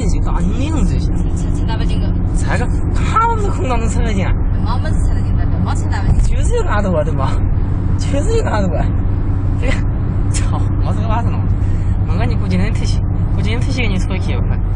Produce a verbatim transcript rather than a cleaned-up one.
名字就大名字就行。 陈陈大本金个。 这个他们空当中陈大金啊？ 我们是陈大金的，没陈大本金。 就是有阿斗啊，对吧？就是有阿斗啊。这个操，我这个晚上了。我感觉估计能特些，估计能特些给你出去去吧。